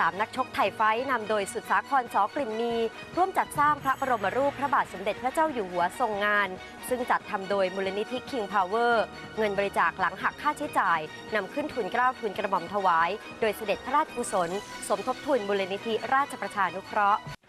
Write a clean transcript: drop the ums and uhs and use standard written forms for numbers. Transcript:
3 นักชกไทยไฟท์นำโดยสุดสาคร ส.กลิ่นมีร่วมจัดสร้างพระบรมรูปพระบาทสมเด็จพระเจ้าอยู่หัวทรงงานซึ่งจัดทำโดยมูลนิธิ King Power เงินบริจาคหลังหักค่าใช้จ่ายนำขึ้นทุนเกล้าทุนกระหม่อมถวายโดยเสด็จพระราชกุศลสมทบทุนมูลนิธิราชประชานุเคราะห์